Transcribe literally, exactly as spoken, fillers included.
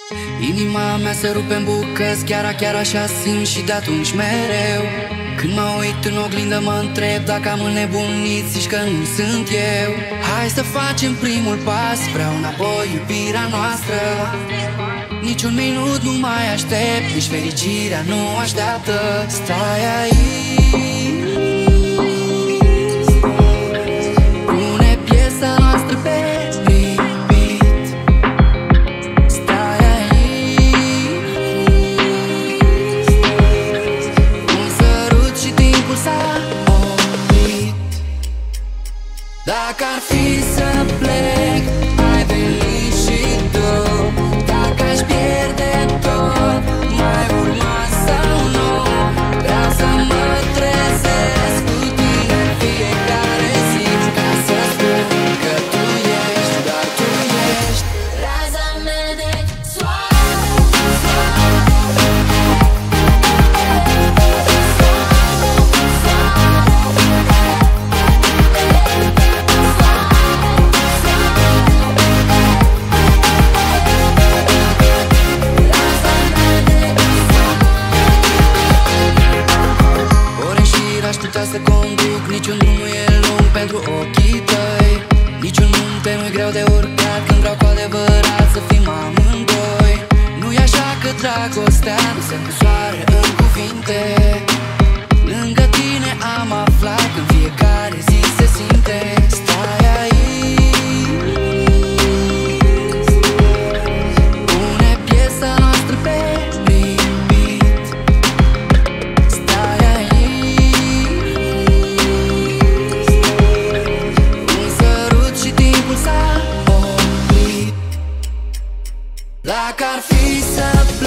Inima mea se rupe în bucăți, chiar, chiar așa simt și de atunci mereu. Când mă uit în oglindă mă întreb dacă am înnebunit, zici că nu sunt eu. Hai să facem primul pas, vreau înapoi iubirea noastră. Niciun minut nu mai aștept, nici fericirea nu așteaptă. Stai aici, pune piesa noastră pe repeat. Stai aici, un sărut și timpul s-a oprit. Dacă ar fi să plec, ai venit și tu. Dacă aș pierde tot, mai urma sau nu? Vreau să mă trezesc cu tine fiecare zi, ca să spun că tu ești, doar tu ești raza mea de soare, aș putea să conduc, niciun drum nu e lung pentru ochii tăi. Niciun munte nu-i greu de urcat când vreau cu adevărat să fim amândoi. Nu-i așa că dragostea nu se măsoară în cuvinte. Lângă tine am aflat că în fiecare zi se simte. Stai aici, pune piesa noastră pe repeat. Stai aici, un sărut și timpul s-a oprit. Dacă ar fi să plec,